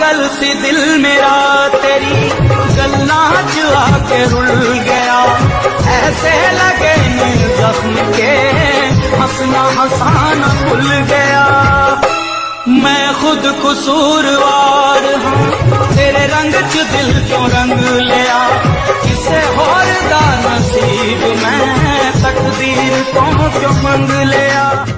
पागल सी दिल मेरा तेरी गल्ला च आके रुल गया। ऐसे लगे जख्म के हंसना हंसाना भूल गया। मैं खुद कसूरवार हूँ तेरे रंग च दिल क्यों रंग लिया। किसे होर दा नसीब मैं तकदीर तो क्यों मंग लिया।